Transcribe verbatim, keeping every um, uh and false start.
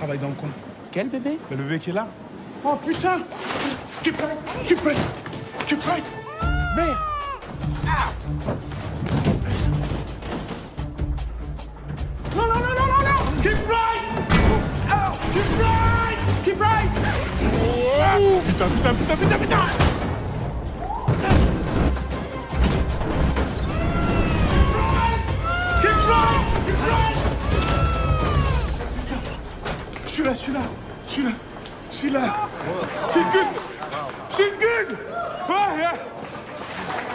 travaille dans le coin. Quel bébé? Le bébé qui est là. Oh putain! Keep right! Keep right! Keep right! Merde! Ah! Non, non, non, non, non, non! Keep right! Oh! Keep right! Keep right! Oh! Putain, putain, putain, putain, putain! Keep right! Keep right! Je suis là, je suis là, je suis là, je suis là. She's good! She's good! Ouais, yeah.